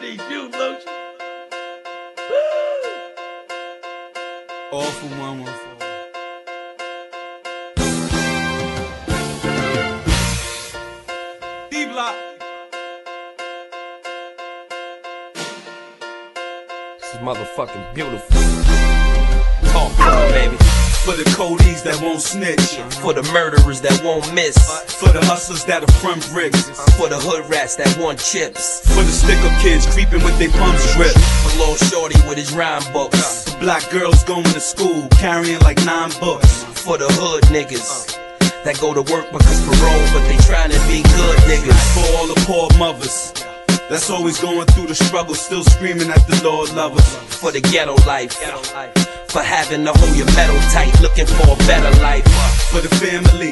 these Sheek Louch. All for 114. D-Block. This is motherfucking beautiful. Talk to me, baby. For the codies that won't snitch, For the murderers that won't miss, for the hustlers that'll front bricks, for the hood rats that want chips, for the stick-up kids creeping with their pumps dripped, for Lil Shorty with his rhyme books, for black girls going to school carrying like 9 books, for the hood niggas that go to work because parole, but they trying to be good niggas, for all the poor mothers that's always going through the struggle, still screaming at the Lord lovers, for the ghetto life, for having to hold your metal tight, looking for a better life, for the family.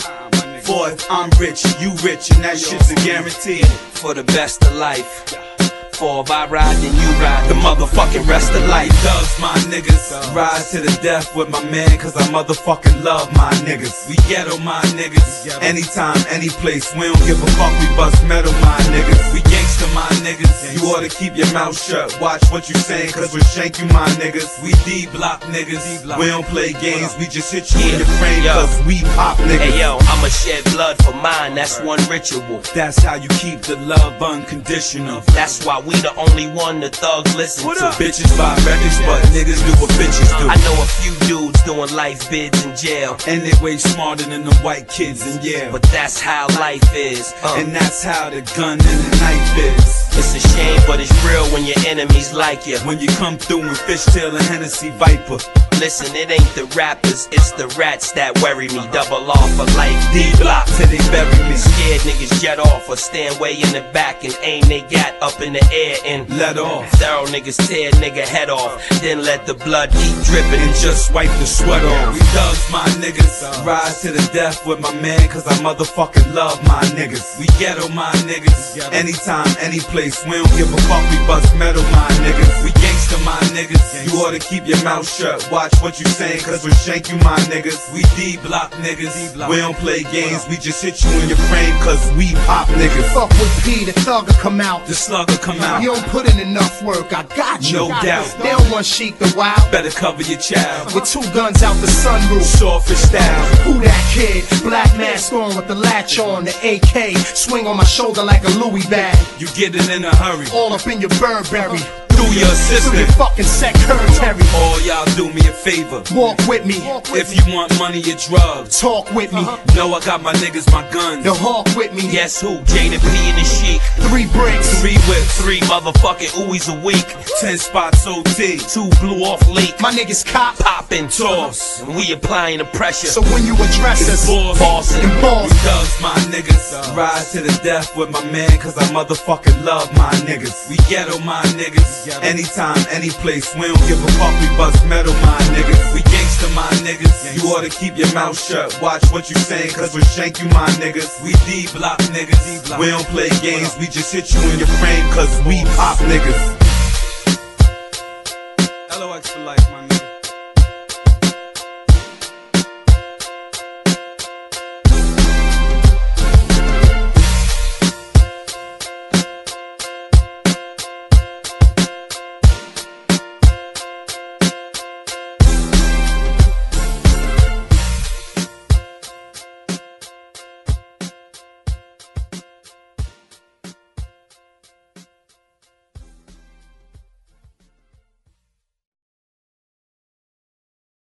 For if I'm rich, you rich, and that shit's a guarantee. for the best of life. For if I ride, then you ride the motherfucking rest of life. Thugs, my niggas, ride to the death with my man, cause I motherfucking love my niggas. We ghetto, my niggas, anytime, any place. We don't give a fuck, we bust metal, my niggas. We gangsta, my niggas, you oughta keep your mouth shut. Watch what you saying, cause we shank you, my niggas. We D-Block niggas, we don't play games, we just hit you in your frame, cause we pop niggas. Hey yo, I'ma shed blood for mine, that's one ritual. That's how you keep the love unconditional. That's why we the only one the thugs listen to. Bitches buy records, but niggas do what bitches do. I know a few dudes doing life bids in jail, And they way smarter than the white kids in Yale. but that's how life is. And that's how the gun and the knife is. It's a shame, but it's real when your enemies like you. When you come through in Fishtail and Hennessy Viper. Listen, it ain't the rappers, it's the rats that worry me. Double off for life, D-Block till they bury me. Scared niggas jet off or stand way in the back and aim they gat up in the air and Let off. thorough niggas tear nigga head off, then let the blood keep dripping And just wipe the sweat off. We thugs, my niggas, ride to the death with my man, cause I motherfucking love my niggas. We ghetto, my niggas, anytime, any place. We don't give a fuck, we bust metal, my niggas. We gangsta, my niggas, you oughta keep your mouth shut. Watch what you saying, cause we shank you, my niggas. We D-Block niggas, we don't play games, we just hit you in your frame, cause we pop niggas. Fuck with P, the thug'll come out. The slug'll come out, You don't put in enough work, I got you. no doubt. They don't want Sheek the Wild. Better cover your child, With 2 guns out the sunroof. sawfish style. Who that kid? Black mask on with the latch on, the AK. Swing on my shoulder like a Louis bag. You get it in a hurry, All up in your Burberry. through your Through assistant. your fucking secretary. All y'all do me a favor. Walk with me. If you want money or drugs, Talk with me. know I got my niggas, my guns. The hawk with me. Guess who? Jadakiss and the Sheek. 3 bricks. 3 whips, 3 motherfucking ooies a week. 10 spots OT. 2 blew off leak. My niggas cop. Poppin' Toss. and we applying the pressure. So when you address us, Boss. and boss. We thugs, my niggas. Ride to the death with my man, cause I motherfucking love my niggas. We ghetto, my niggas. Anytime, any place. We don't give a fuck, we bust metal, my niggas. We gangsta, my niggas. You oughta keep your mouth shut. Watch what you saying, cause we shank you, my niggas. We D-Block niggas. We don't play games, we just hit you in your frame, cause we pop niggas.